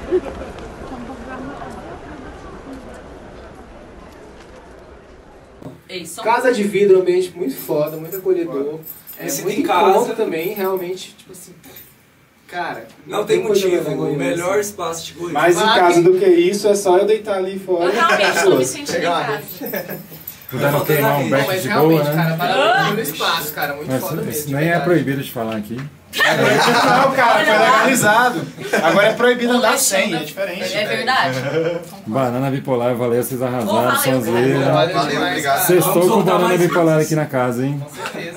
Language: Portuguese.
Casa de vidro, ambiente muito foda, muito acolhedor. É muito em casa também, realmente, tipo assim. Cara, não tem motivo, o melhor espaço de Goiás. Mais em casa do que isso, é só eu deitar ali fora. Eu realmente tô me sentindo em casa. Puderam queimar um back mas de realmente, boa, cara, né? maravilhoso no espaço, cara, muito Mas foda isso mesmo. nem é proibido de falar aqui. Não, cara, foi legalizado. Agora é proibido andar sem, é diferente. É verdade. Banana bipolar, valeu, vocês arrasaram, Valeu, sonzeira. Valeu, obrigado. Sextou com banana bipolar aqui na casa, hein? Com certeza.